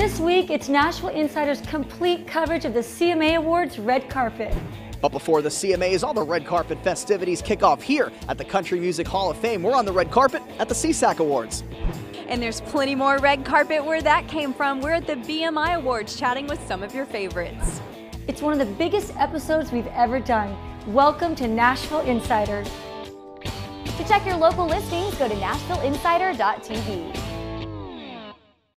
This week, it's Nashville Insider's complete coverage of the CMA Awards red carpet. But before the CMA's, all the red carpet festivities kick off here at the Country Music Hall of Fame. We're on the red carpet at the SESAC Awards. And there's plenty more red carpet where that came from. We're at the BMI Awards chatting with some of your favorites. It's one of the biggest episodes we've ever done. Welcome to Nashville Insider. To check your local listings, go to NashvilleInsider.tv.